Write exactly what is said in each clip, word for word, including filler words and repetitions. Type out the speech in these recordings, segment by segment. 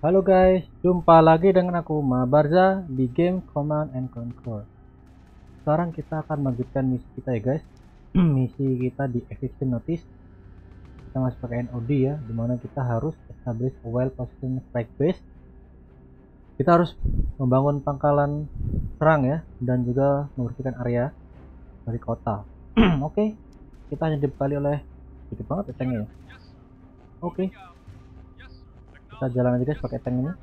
Halo guys, jumpa lagi dengan aku Mabarza di game Command and Conquer. Sekarang kita akan melanjutkan misi kita ya guys. Misi kita di Eviction Notice. Kita masih pakai N O D ya, dimana kita harus establish a well positioned strike base. Kita harus membangun pangkalan serang ya, dan juga membersihkan area dari kota. Oke, okay. Kita hanya dibekali oleh sedikit banget ya tanknya ya. Oke, okay. Kita jalan aja guys pakai tank ini.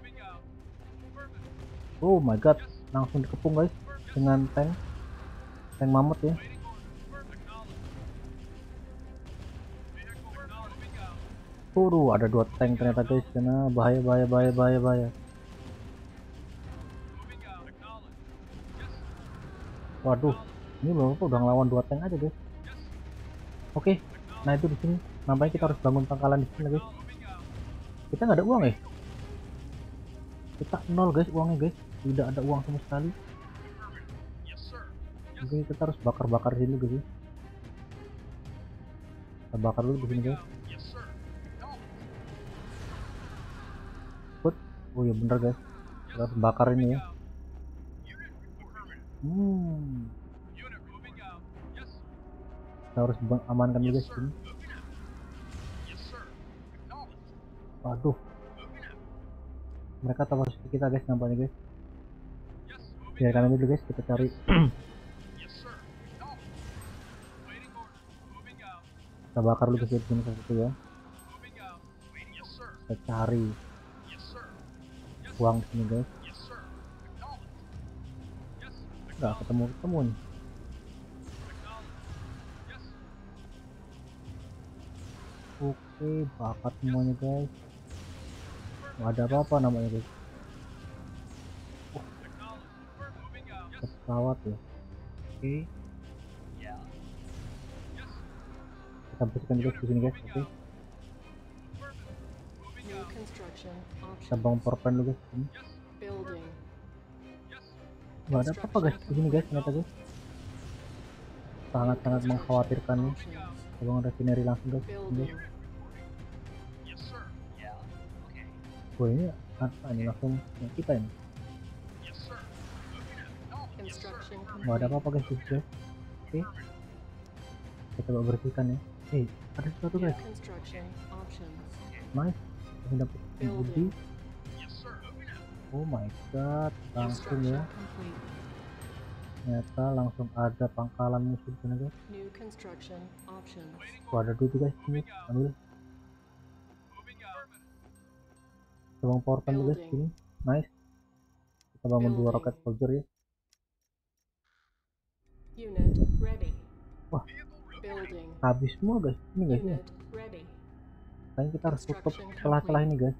Oh my god, langsung dikepung guys dengan tank tank mamut ya. Turu ada dua tank ternyata guys, karena bahaya bahaya bahaya bahaya bahaya. Waduh, ini belum apa udah ngelawan dua tank aja guys. Oke, nah itu di sini. Nampaknya kita harus bangun pangkalan di sini guys. Kita nggak ada uang ya? Kita nol guys uangnya guys, tidak ada uang sama sekali. Oke, kita harus bakar-bakar sini guys. Kita bakar dulu di sini guys. Put, oh ya bener guys, kita harus bakar ini ya. Hmm. Kita harus amankan dulu guys ini. Waduh, mereka tahu posisi kita guys nampaknya guys. Biarkan aja dulu guys, kita cari. Kita bakar dulu guys sini satu ya. Kita cari uang di sini guys. Nggak ketemu ketemu nih. Oke, bakar semuanya guys. Nggak ada apa-apa namanya guys. Oh, pesawat ya. Oke, kita bersihkan guys di sini guys. Oke, kita bangun porpen dulu guys ini. Nggak ada apa-apa guys di sini guys ternyata guys. Sangat-sangat mengkhawatirkan nih. Kita bangun refinery langsung guys. Ini. Wah ini apa ini langsung yang kita ini. Nggak ada apa-apa guys di sini. Oke, kita coba bersihkan ya. Eh, ada sesuatu guys. Nice, kita dapat budi. Oh my god, langsung ya. Ternyata langsung ada pangkalan musuh di sana guys. Wah, ada duit guys ini, ambil. Kita bangun power plant guys sini. Nice. Kita bangun dua rocket soldier ya. Wah, habis semua guys ini guys ya. Kayaknya kita harus tutup celah-celah ini guys.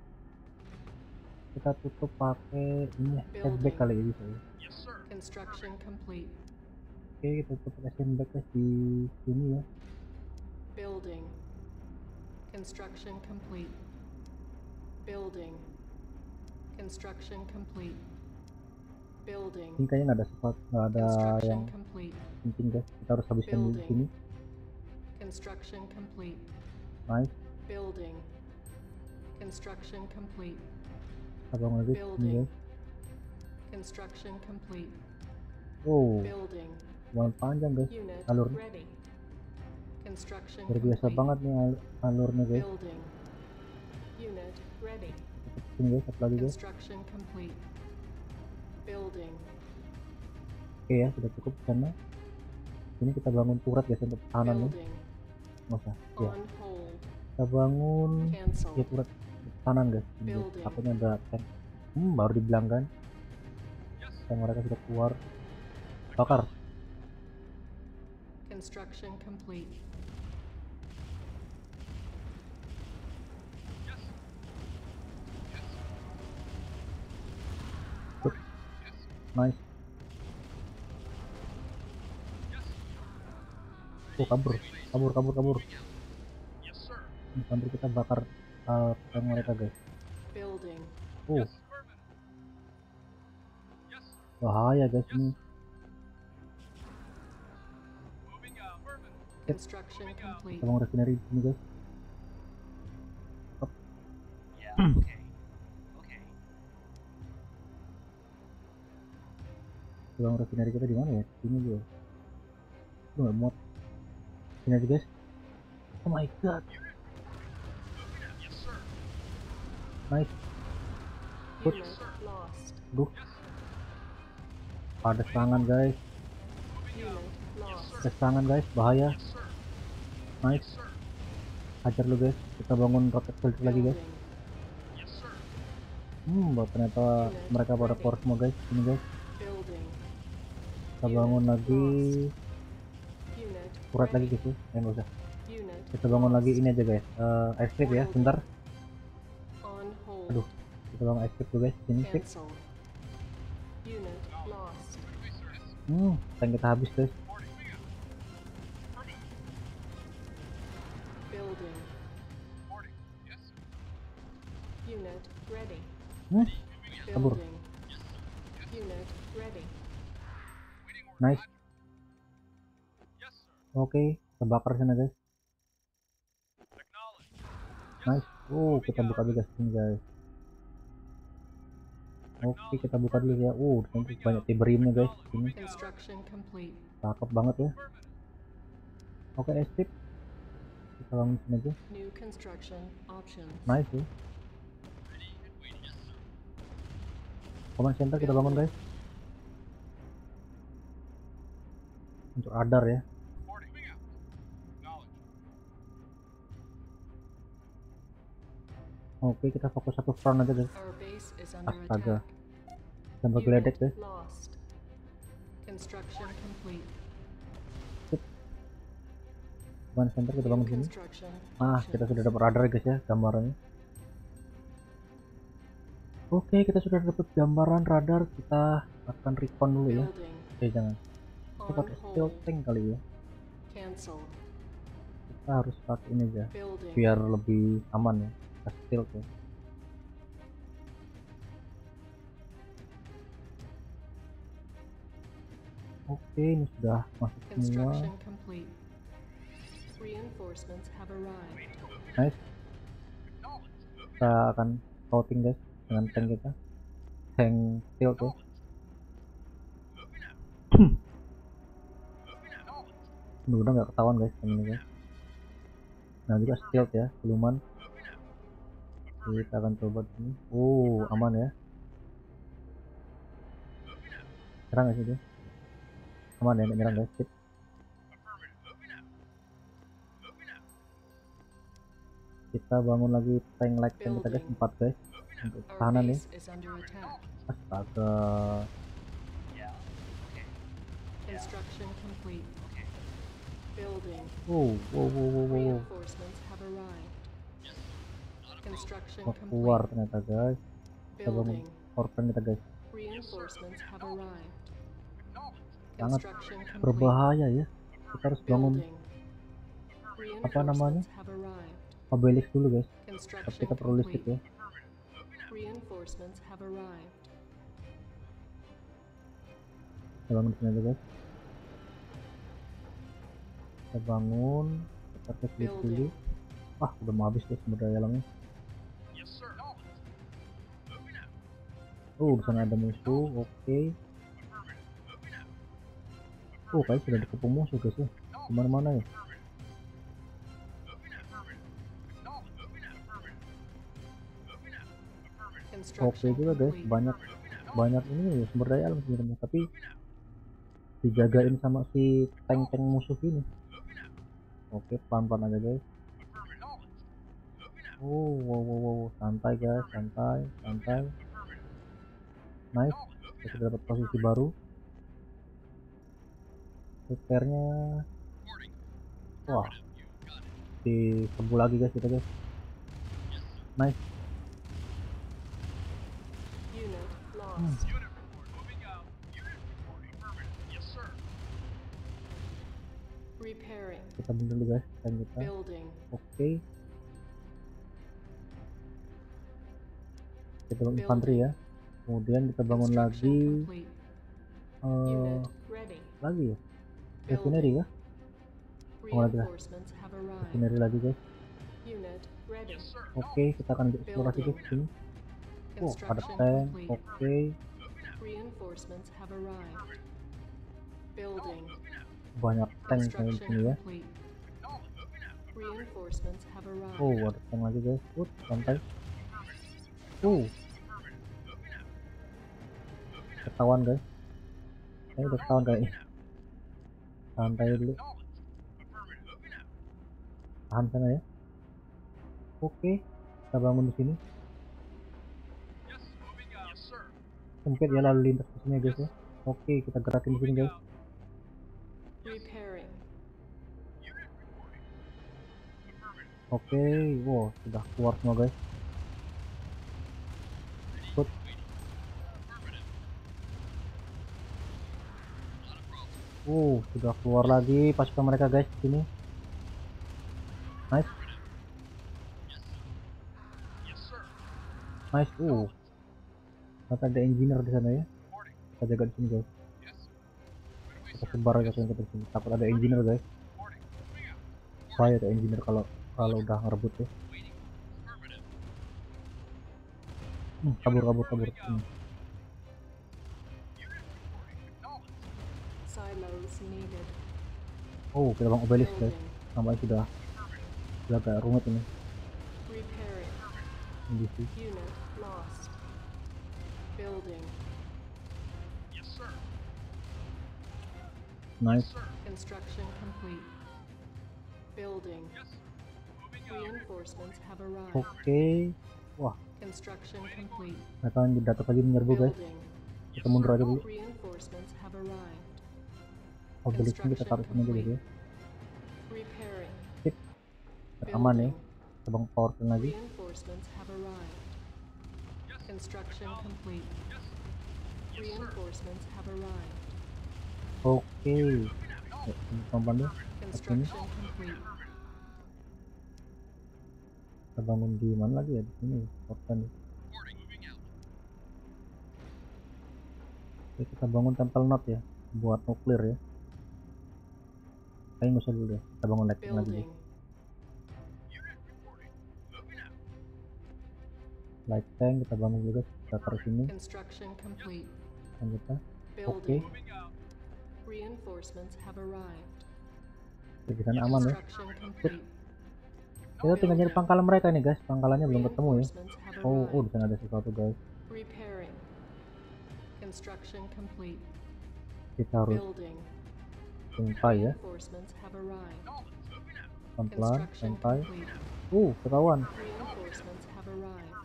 Kita tutup pakai ini ya, sandbag kali ya bisa ya. Oke, kita tutup pakai sandbag guys di sini ya. Building. Construction complete. Building. Construction complete. Building. Ini kayaknya nggak ada sesuatu, nggak ada yang complete. penting guys. Kita harus habiskan di sini. Construction complete. Nice. Building. Construction complete. Kita bangun lagi sini guys. Construction complete. Oh, Building. lumayan panjang guys alur. Construction Luar biasa banget nih al alurnya guys. Building. Unit ready. Sini guys, satu lagi guys. Construction complete. Building. Oke ya, sudah cukup sana. Ini kita bangun turret guys untuk pertahanan nih. Nggak usah ya. Kita bangun ya turret pertahanan guys. Takutnya ada tank. Hmm, baru dibilang kan. Tank mereka sudah keluar. Bakar. Construction complete. Nice. Oh, kabur, kabur, kabur, kabur. Sampai kita bakar uh, tank mereka guys. Oh, bahaya guys ini. Kita mau refinery ini guys. Ruang refinery kita di mana ya? Sini juga. Lu nggak muat. Sini aja guys. Oh my god. Nice. Good. Unit lost. Duh. Ada serangan guys. Unit lost. Ada serangan guys. Bahaya. Nice. Hajar lu guys. Kita bangun rocket filter lagi guys. Building. Hmm, bahwa ternyata mereka pada core semua guys. Ini guys. Building. Kita bangun lagi. Unit Turret lagi ready. gitu. Eh nggak usah. Unit Kita bangun lagi ini aja guys. Uh, airstrip ya. Bentar. on hold. Aduh. Kita bangun airstrip dulu guys. Sini strip. Cancel. Unit lost. Hmm, tank kita habis guys. Building. Unit ready. Hmm, kabur. Building. Unit ready. Nice. Oke, kita bakar sana guys. Nice. Oh, kita buka dulu guys ini guys. Oke, kita buka dulu ya. Uh, nanti banyak tiberiumnya guys. Ini Construction complete. cakep banget ya. Oke, escape. Kita bangun sini aja. New construction options. Nice ya. Command center kita bangun guys. Untuk radar ya. Oke, kita fokus satu front aja guys. Our base is under Astaga. attack. Sampai geledek guys. Lost. Construction complete. Command center kita bangun New sini. construction Ah, options. kita sudah dapat radar guys ya, gambarannya. Oke, kita sudah dapat gambaran radar. Kita akan recon dulu ya. Building. Oke, jangan. Kita On pakai stealth hold. tank kali ya. Cancel. Kita harus pakai ini aja, Building. biar lebih aman ya. Kita stealth ya. Oke, ini sudah masuk semua. Construction complete. Reinforcements have arrived. Nice. Kita akan scouting guys dengan tank kita. Tank stealth ya. Mudah nggak ketahuan guys tank ini guys. Nah juga stealth ya, siluman. Kita akan coba ini. Oh, aman ya. Serang nggak sih dia? Aman ya, nggak nyerang guys. Sip. Kita bangun lagi tank light tank kita guys, empat guys untuk Our pertahanan nih. base is under attack. Astaga. Construction complete. Building. Wow, wow, wow, wow, wow. Reinforcements have arrived. Construction Mau keluar complete. ternyata guys. Kita bangun Building. korban kita guys. Reinforcements have arrived. Sangat Construction complete. berbahaya ya. Kita harus bangun Building. apa namanya? Reinforcements have arrived. obelisk dulu guys. Tapi Construction kita perlu listrik complete. ya. Reinforcements have arrived. Kita bangun sini aja guys. Kita bangun. Kita cek list dulu. Building. Ah, udah mau habis guys sumber daya alamnya. Oh, di sana ada musuh. Oke. Oh, kayak sudah dikepung musuh guys ya. Kemana-mana ya? Oke Construction juga guys, complete. banyak banyak ini ya, sumber daya alam sebenarnya, tapi dijagain sama si tank-tank musuh ini. Oke, pelan-pelan aja guys. Oh, wow, wow, wow, santai guys, santai, santai. Nice, kita sudah dapat posisi baru. Repairnya, wah, diserbu lagi guys kita guys. Nice. Unit lost. Hmm. Repairing. Kita bangun dulu guys, tank kita. Building. Oke. Kita bangun infanteri ya. Kemudian kita bangun Construction lagi complete. eh Unit ready. lagi ya. Refinery ya. Bangun lagi lah. Reinforcements have arrived. Refinery lagi guys. Unit ready. Oke, kita akan eksplorasi guys sini. Oh, ada Construction tank. complete. Oke. Reinforcements have arrived. Building. Banyak tank kayak Construction gini ya. complete. Reinforcements have arrived. Oh, ada tank lagi guys. Uh, santai. Uh. Ketahuan guys. Ini udah ketahuan kayaknya. Santai dulu. Tahan sana ya. Oke, kita bangun di sini. Sempit ya lalu lintas di sini guys ya. Oke, kita gerakin di sini guys. Repairing. Oke, wow, sudah keluar semua guys. Put. Uh, sudah keluar lagi pasukan mereka guys di sini. Nice. Nice. Uh. Ternyata ada engineer di sana ya. Kita jaga di sini guys. Kita sebar aja ke sini. Takut ada engineer guys. Bahaya ada engineer kalau kalau udah ngerebut ya. Hmm, kabur kabur kabur. Hmm. Silos needed. Oh, kita bang obelisk guys. Building. Namanya sudah sudah agak rumit ini. Repairing. Ini sih. Unit lost. Building. Nice. Construction complete. Building. Reinforcements have arrived. Oke. Wah, Construction complete. mereka datang lagi menyerbu guys. Building. Kita mundur aja dulu. Reinforcements have arrived. Obelisk ini kita taruh sini aja guys ya. Repairing. Sip. Aman ya. Kita bang power plant lagi. Reinforcements have arrived. Construction complete. Reinforcements have arrived. Oke. Ya, teman-teman dulu. Construction complete. Kita bangun di mana lagi ya, di sini kota nih. Oke, kita bangun tempel not ya buat nuklir ya. Kayaknya nggak usah dulu deh, kita bangun lighting lagi deh. Building. Light tank kita bangun juga, kita taruh sini. Construction complete. Dan kita Building. Reinforcements have arrived. di sana aman ya. Construction complete. Kita tinggal nyari pangkalan mereka nih guys, pangkalannya belum ketemu ya. Reinforcements have Oh, oh arrived. di sana ada sesuatu guys. Repairing. Construction complete. Kita harus Building. sampai ya, Reinforcements have arrived. pelan-pelan Construction sampai. complete. Uh, ketahuan. Reinforcements have arrived.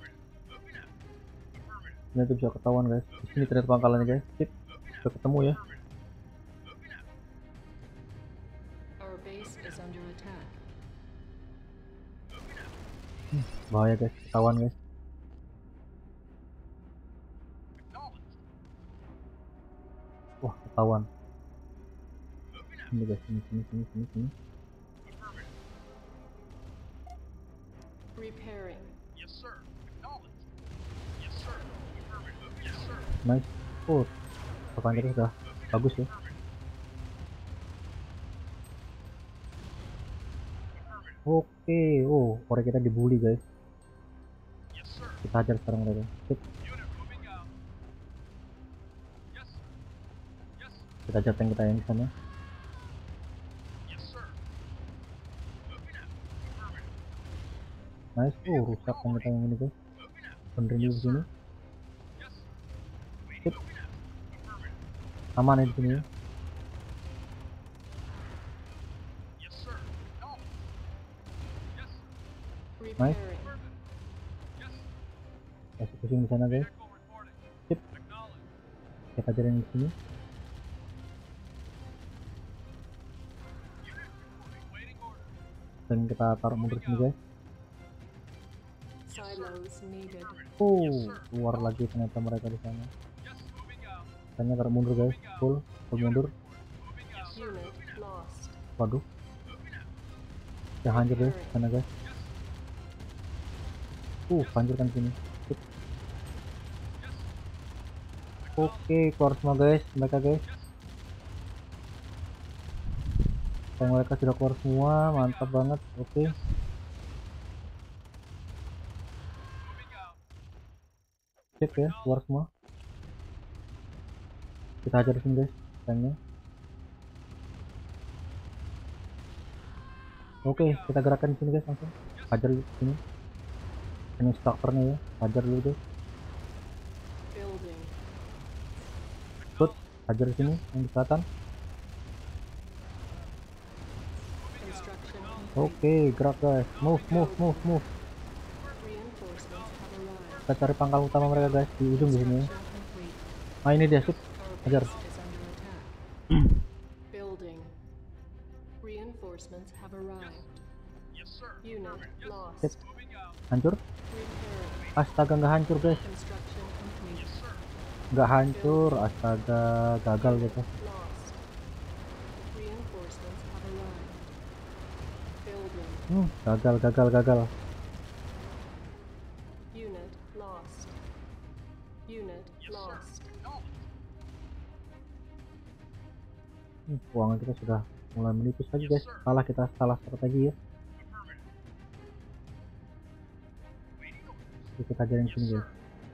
Ini tuh bisa ketahuan guys. Di sini ternyata pangkalannya guys. Sip, sudah ketemu ya. Our base is under attack. Bahaya guys, ketahuan guys. Wah, ketahuan. Ini guys, sini sini sini sini sini. Repairing. Nice. Oh, papan kita sudah bagus ya. Oke, oh, orang kita dibully guys. Kita hajar sekarang mereka. Sip. Kita hajar tank kita yang di sana. Nice. Oh, rusak tank kita yang ini guys. Benerin dulu di sini. Sip. Aman ya di sini ya. Repairing. Kasih pusing di sana guys. Sip. Kita hajarin di sini. Dan kita taruh mundur sini guys. Silos needed. Oh, keluar lagi ternyata mereka di sana. Tanya taruh mundur guys, full, full mundur. Unit lost. Waduh, ya hancur deh sana guys. Uh, hancurkan sini. Sip. Oke, keluar semua guys, mereka guys. Tank mereka sudah keluar semua, mantap banget. Oke. Sip ya, keluar semua. Kita hajar di sini guys tanknya. Oke, kita gerakkan di sini guys langsung. Hajar di sini. Ini strukturnya ya, hajar dulu guys. Building. Good, hajar di sini yang di selatan. Construction complete. Oke, gerak guys. Move, move, move, move. Reinforcements have arrived. Kita cari pangkal utama mereka guys di ujung di sini. Construction complete. Ah, ini dia, sip. Our Hajar. base is under attack. Building. Reinforcements have arrived. Unit lost. Sip. Hancur. Repairing. Astaga, nggak hancur guys. Construction complete. Nggak hancur, astaga, gagal gitu. Lost. Reinforcements have arrived. Building. Hmm, gagal, gagal, gagal. Unit lost. Unit lost. Hmm, keuangan kita sudah mulai menipis lagi guys. Salah kita, salah strategi ya. Oke, kita ajarin sini guys.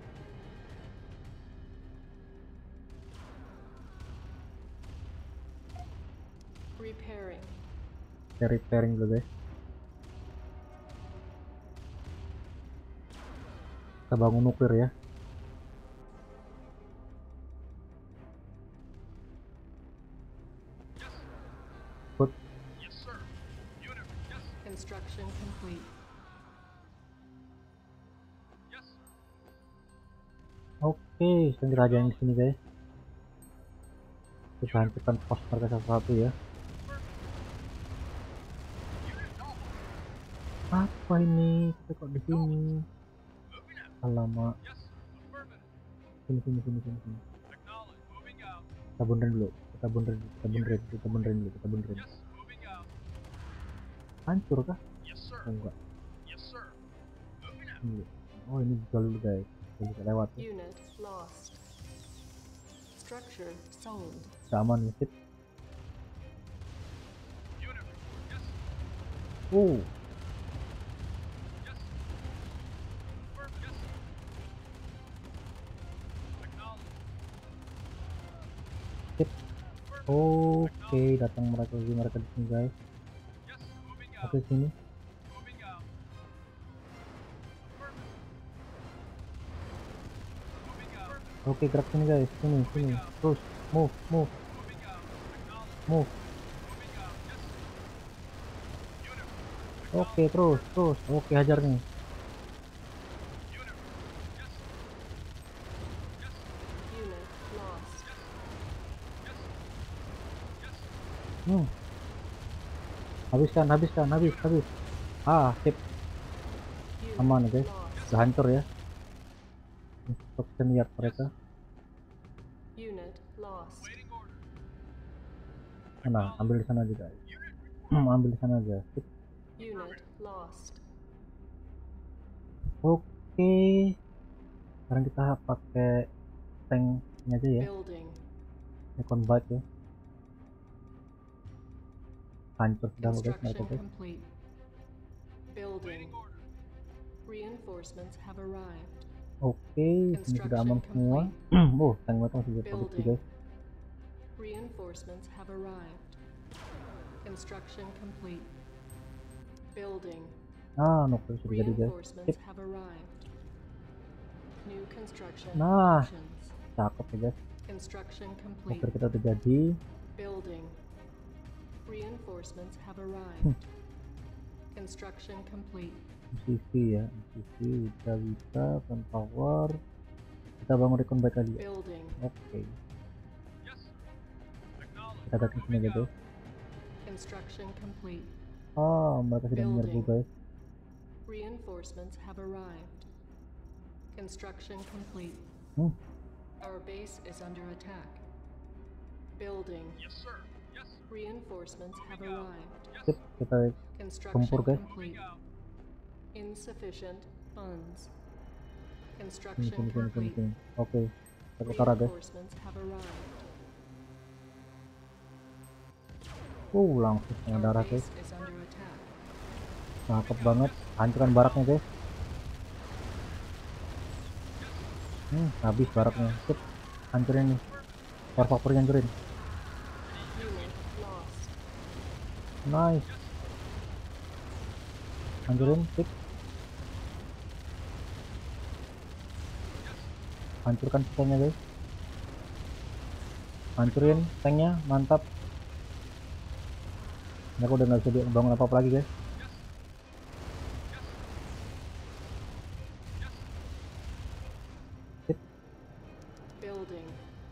Repairing. Kita repairing dulu guys. Kita bangun nuklir ya. Good. Construction complete. Oke, sedang dirajain di sini guys. Kita hancurkan pos mereka satu-satu ya. Apa ini? Kita kok di sini? Alamak. Sini sini sini sini sini. Kita bundarin dulu. Kita bundarin, kita bundarin, kita bundarin dulu, kita bundarin. Hancur kah? Oh, enggak. Ini. Oh, ini jual dulu guys. Kita lewat ya. Unit lost. Structure sold. Kita aman ya, sip. Oh. Sip. Oke, datang mereka lagi, mereka di sini guys. Oke, sini. Oke, gerak sini guys, sini, sini, terus, move, move, move. Oke, terus, terus, oke, hajar nih. Unit lost. Hmm. Habiskan, habiskan, habis, habis. Ah, sip, Unit aman nih guys, lost. udah hancur ya. Untuk seniat mereka. Unit lost. Nah, ambil di sana aja guys. Hmm, ambil di sana aja. Sip. Unit lost. Oke. Sekarang kita pakai tank ini aja ya. Building. Recon bike ya. Hancur sudah loh guys mereka Construction guys. complete. Building. Reinforcements have arrived. Oke, ini sudah aman semua. Oh, tank mereka masih berproduksi guys. Reinforcements have arrived. Construction complete. Building. Ah, nuklir sudah jadi guys. Reinforcements Sip. have arrived. New construction Nah. options. Cakep ya guys. Construction complete. Nuklir kita udah jadi. Building. Reinforcements have Hmm. arrived. Construction complete. M C V ya, M C V bisa bisa pen power. Kita bangun recon bike lagi ya. Building. Oke. Kita datang sini aja guys. Construction complete. Oh, mereka sudah menyerbu Building. guys. Reinforcements have arrived. Construction complete. Hmm. Our base is under attack. Building. Reinforcements have arrived. Sip, kita Construction Tempur, guys. complete. Insufficient funds. sini Construction sini sini sini complete. sini. Oke. Kita ke utara guys. Reinforcements have arrived. Uh, langsung setengah Our darah guys. base is under attack. Cakep banget. Hancurkan baraknya guys. Hmm, habis baraknya. Sip. Hancurin nih. Core factory hancurin. Unit lost. Nice. Hancurin, sip. Hancurkan sisanya guys. Hancurin tanknya, mantap. Ini aku udah nggak bisa bangun apa-apa lagi guys. Sip. Building.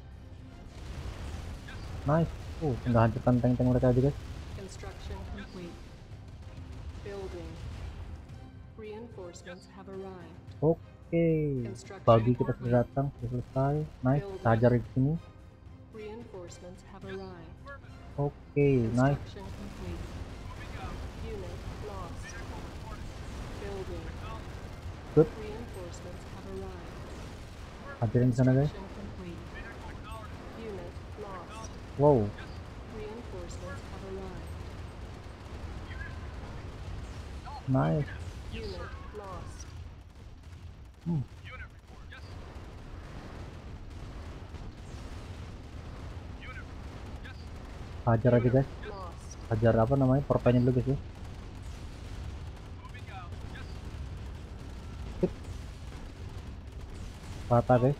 Nice. Uh, tinggal hancurkan tank-tank mereka aja guys. Construction complete. Building. Reinforcements have arrived. Oke. Pagi kita sudah datang, sudah selesai. Nice. Kita hajar di sini. Reinforcements have arrived. Oke, nice. Construction complete. Unit lost. Building. Good. Reinforcements have arrived. Hajarin di sana guys. Construction complete. Unit lost. Wow. Reinforcements have arrived. Nice. Unit lost. Hmm. Hajar aja guys. Lost. Hajar apa namanya? Portanya dulu guys ya. Sip. Rata guys.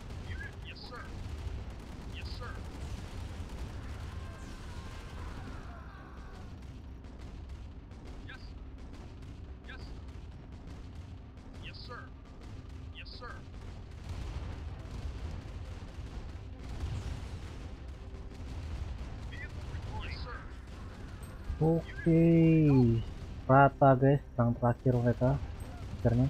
Oke, rata guys, yang terakhir mereka akhirnya.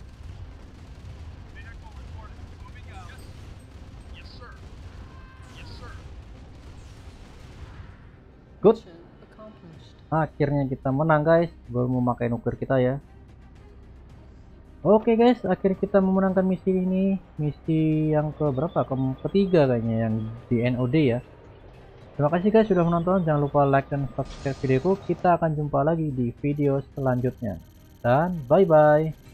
Good. Mission accomplished. Akhirnya kita menang guys, baru memakai nuklir kita ya. Oke guys, akhirnya kita memenangkan misi ini, misi yang ke berapa? Ke ketiga kayaknya, yang di N O D ya. Terima kasih guys sudah menonton, jangan lupa like dan subscribe videoku. Kita akan jumpa lagi di video selanjutnya, dan bye bye.